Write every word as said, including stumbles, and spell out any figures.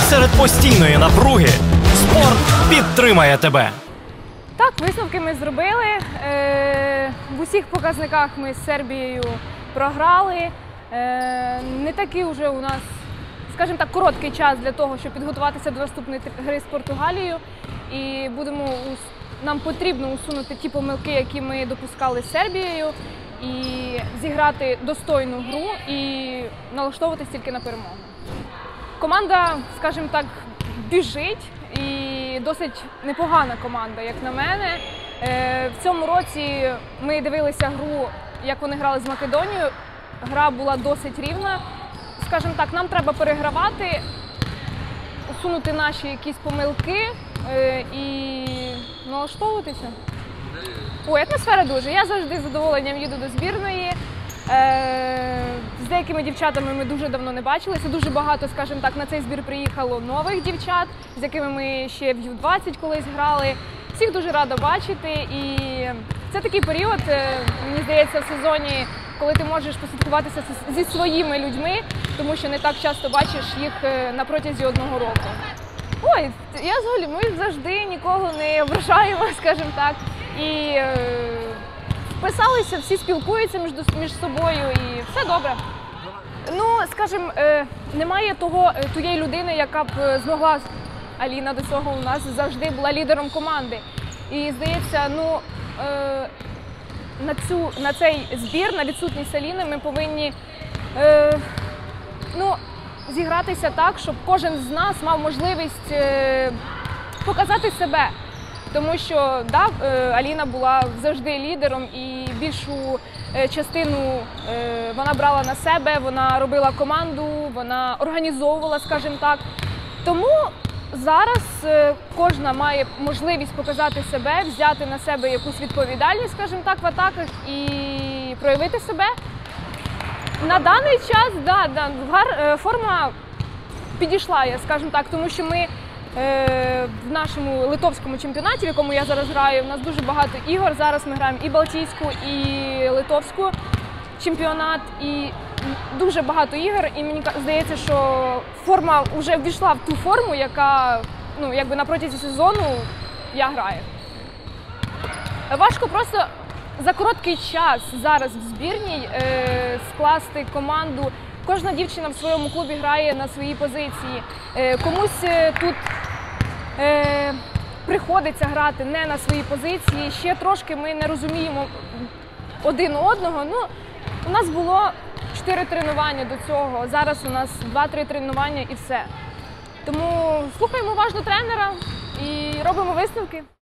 Серед постійної напруги спорт підтримає тебе. Так, висновки ми зробили. Е, в усіх показниках ми з Сербією програли. Е, не такий вже у нас, скажімо так, короткий час для того, щоб підготуватися до наступної гри з Португалією. І будемо, нам потрібно усунути ті помилки, які ми допускали з Сербією, і зіграти достойну гру і налаштовуватись тільки на перемогу. Команда, скажімо так, біжить. І досить непогана команда, як на мене. В цьому році ми дивилися гру, як вони грали з Македонією. Гра була досить рівна. Скажімо так, нам треба перегравати, усунути наші якісь помилки і налаштовуватися. Ой, атмосфера дуже. Я завжди з задоволенням їду до збірної. З деякими дівчатами ми дуже давно не бачилися. Дуже багато, скажімо так, на цей збір приїхало нових дівчат, з якими ми ще в ю двадцять колись грали. Всіх дуже рада бачити. І це такий період, мені здається, в сезоні, коли ти можеш поспілкуватися зі своїми людьми, тому що не так часто бачиш їх на протязі одного року. Ой, я взагалі, ми завжди нікого не ображаємо, скажімо так. І вписалися, всі спілкуються між, між собою і все добре. Ну, скажімо, немає того, тієї людини, яка б змогла, Аліна до цього у нас завжди була лідером команди. І здається, ну, на, цю, на цей збір, на відсутність Аліни ми повинні ну, зігратися так, щоб кожен з нас мав можливість показати себе. Тому що, да, Аліна була завжди лідером і більшу частину вона брала на себе, вона робила команду, вона організовувала, скажімо так. Тому зараз кожна має можливість показати себе, взяти на себе якусь відповідальність, скажімо так, в атаках і проявити себе. На даний час, да, да, форма підійшла, скажімо так, тому що ми в нашому литовському чемпіонаті, в якому я зараз граю, у нас дуже багато ігор. Зараз ми граємо і Балтійську, і Литовську чемпіонат, і дуже багато ігор. І мені здається, що форма вже ввійшла в ту форму, яка, ну, якби на протязі сезону я граю. Важко просто за короткий час зараз в збірній е, скласти команду. Кожна дівчина в своєму клубі грає на своїй позиції. Е, комусь тут Е, приходиться грати не на своїй позиції, ще трошки ми не розуміємо один одного. Ну, у нас було чотири тренування до цього, зараз у нас два-три тренування і все. Тому слухаємо уважно тренера і робимо висновки.